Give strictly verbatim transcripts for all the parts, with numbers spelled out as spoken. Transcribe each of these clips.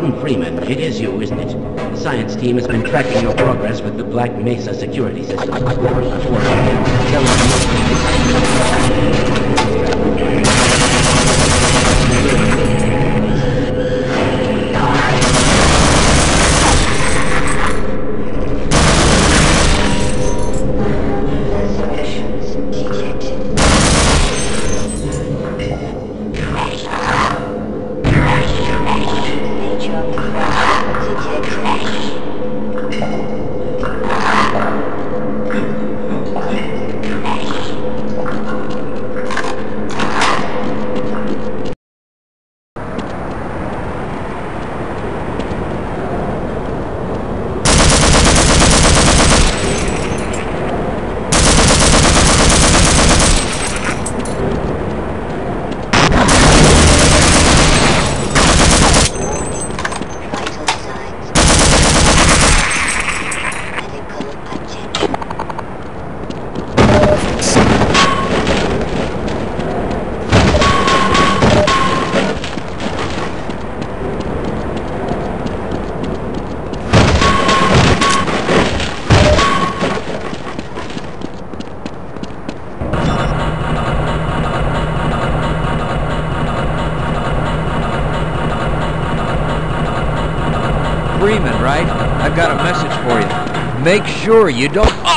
Gordon Freeman, it is you, isn't it? The science team has been tracking your progress with the Black Mesa security system. Freeman, right? I've got a message for you. Make sure you don't... Oh!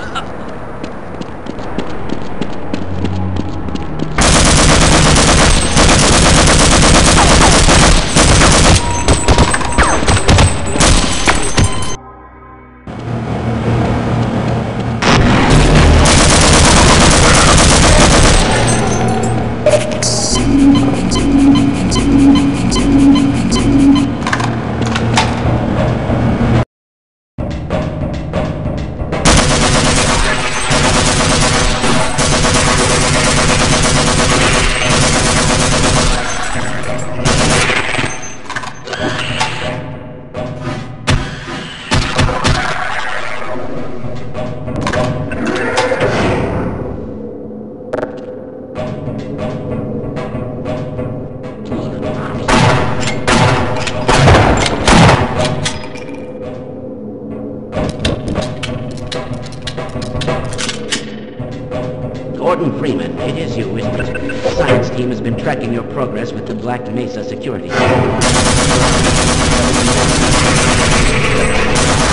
Gordon Freeman, it is you, isn't it? The science team has been tracking your progress with the Black Mesa security.